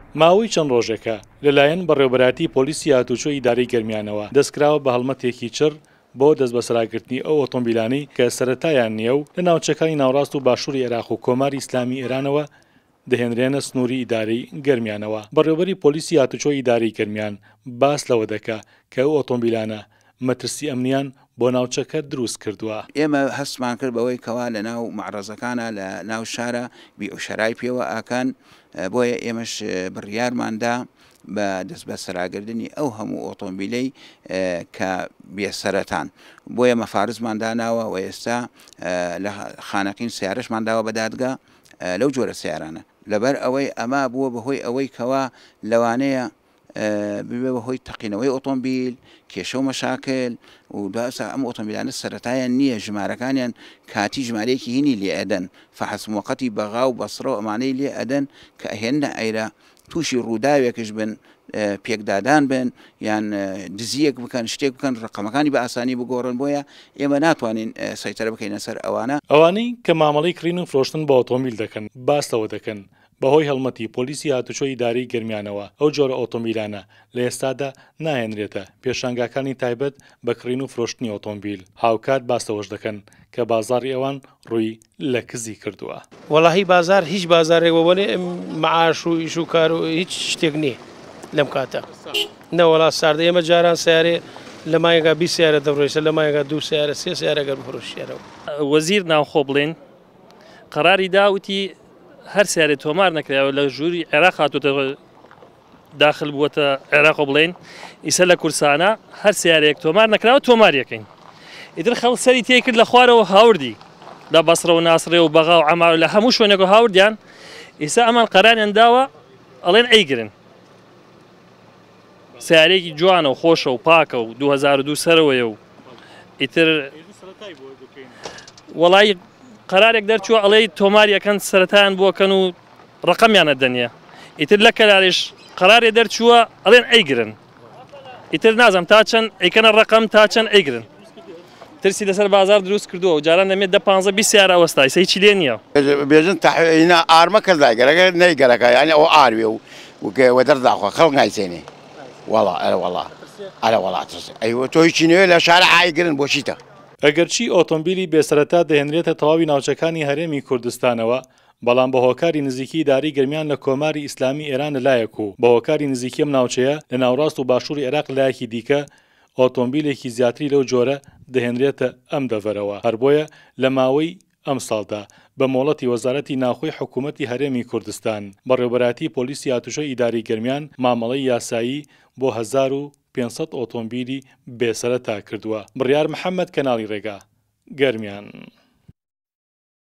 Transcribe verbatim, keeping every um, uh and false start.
ماوەی چەند ڕۆژێکە لەلایەن بەڕێوەبەراتی پۆلیسی هاتوچۆ ئیدارەی گەرمیانەوە دەستکراوە بە هەڵمەتێکی چڕ بۆ دەست بەسەراگرتنی ئەو ئۆتۆمبیلانەی کە سەرەتایان نییە و لە ناوچەکانی ناوڕاست و باشووری عێراق و کۆماری ئیسلامی ئێرانەوە دەهێنرێنە سنووری ئیدارەی گەرمیانەوە. بەڕێوەبەری پۆلیسی هاتوچۆ ئیدارەی گەرمیان باس لەوە دەکا کە ئەو ئۆتۆمبیلانە مەترسی ئەمنیان بۆ ناوچەکە دروست کردووە. ئێمە هەستمان کرد بەوەی کەوا لە ناو معرەزەکانە لە ناو شارە بیئوشەرای پێوە ئاکان، بۆیە ئێمەش بڕیارماندا بە دەست بە سەراگردنی ئەو هەموو ئۆتۆمبیلەی کە بێسەرەتان، بۆیە مەفارزمان داناوە و ئێستا لە خانەقین سیارەشمان داوە بە دادگا لەو جۆرە سیارانە، لەبەر ئەوەی ئەما بووە بەهۆی ئەوەی کەوا لەوانەیە ببێ بەهۆی تەقینەوەی ئۆتۆمبیل کێشە و مەشاکل و دواسا ئەم ئۆتۆمبیلانە سەرەتایان نییە، ژمارەکانیان کاتی ژمارەیەکی هینی لێ ئەدەن، فەحەسم وەقەتی بەغا و بەسڕە و ئەمانەی لێ ئەدەن کە ئەهێنە ئەیرە تووشی ڕووداوێکش بن، پێکدادان بن یان دزیەک بکەن، شتێک بکەن، ڕقەمەکانی بە ئاسانی بگۆڕن، بۆیە ئێمە ناتوانین سەیتەرە بکەینە سەر ئەوانە. ئەوانەی کە مامەڵەی کڕین و فرۆشتن بە ئۆتۆمبیل دەکەن باستەوە دەکەن بەهۆی هەڵمەتی پۆلیسی هاتوچۆ ئیدارەی گەرمیانەوە ئەو جۆرە ئۆتۆمبیلانە لە ئێستادا ناهێنرێتە پێشانگاکانی تایبەت بە کڕین و فرۆشتنی ئۆتۆمبیل. هاوکات باستەوەش دەکەن کە بازاڕی ئەوان ڕووی لە کزی کردووە. وەڵاهی بازار هیچ بازارێکەوە وەڵێ معاش و ئیش و کار و هیچ شتێک نییە لەم کاتە نەوەڵا ساردە ئێمە جاران سیارێ لە مایەکە بی سیارە دەڕۆیسە لە مایەکە دوو سیارە سێ سیارەگەر بفرۆشیێرەوە. وەزیر ناوخۆ بڵێن قەراری داوتی هەر سیارێ تۆمار نەکراوە لە ژووری عێراق هاتوتە داخل بووەتە عێراق بڵێن ئیسە لە کورسانە هەر سیارەیەک تۆمار نەکراوە تۆماریەکەین. ئیتر خەڵک سەری تێکرد لە خوارەوە هاوردی لە بەسڕە و ناسڕێ و بەغا و عەمار لە هەموو شوێنێک و هاوردیان ئیسا ئەمان قەراریان داوە ئەڵێن ئەیگرن سیارێکی جوانە و خۆشە و پاکە و دوو هەزار و دوو سەرەوەیە و ئیتر وەڵای قەرارێک دەرچووە ئەڵێ تۆماریەکەن سەرەتایان بۆکەن و ڕقەمیانە دەنیە. ئیتر لە کەلاریش قەرارێ دەرچووە ئەڵێن ئەیگرن، ئیتر نازەم تا چەند ئەیکەنە ڕقەم تا چەند ئەیگرن. ترسی لەسەر بازار دروست کردووە و جاران دەمێت دە پانزە بیست سیارە ئەوەستا ئیسە هیچی لێ نییە. بێژن هینا ئارمە کەزایگەرەکە نەیگەرەکە یعنی ئەو ئاروێ و وە دەرداخوا خەڵک نایسێنێ وەڵا ئەرە وەڵا ئەرە وەڵات ئەیوە تۆ هیچی نوێ لە شارە ئایگرن بۆچیتە. ئەگەرچی ئۆتۆمبیلی بێسەرەتا دەهێنرێتە تەواوی ناوچەکانی هەرێمی کوردستانەوە، بەڵام بە هۆکاری نزیکی ئیدارەی گەرمیان لە کۆماری ئیسلامی ئێران لەلایەک و بە هۆکاری نزیکی ئەم ناوچەیە لە ناوڕاست و باشووری عێراق لایەکی دیکە ئۆتۆمبیلێکی زیاتری لەو جۆرە دەهێنرێتە ئەم دەڤەرەوە. هەر بۆیە لە ماوەی ئەم ساڵدا بە مۆڵەتی وەزارەتی ناوخۆی حکوومەتی هەرێمی کوردستان بەڕێوەبەراتی پۆلیسی هاتوچۆ ئیدارەی گەرمیان مامەڵەی یاسایی بۆ هەزار و پێنج سەد ئۆتۆمبیلی بێسەرەتا کردووە. بڕیار محەممەد کەناڵی ڕێگا گەرمیان.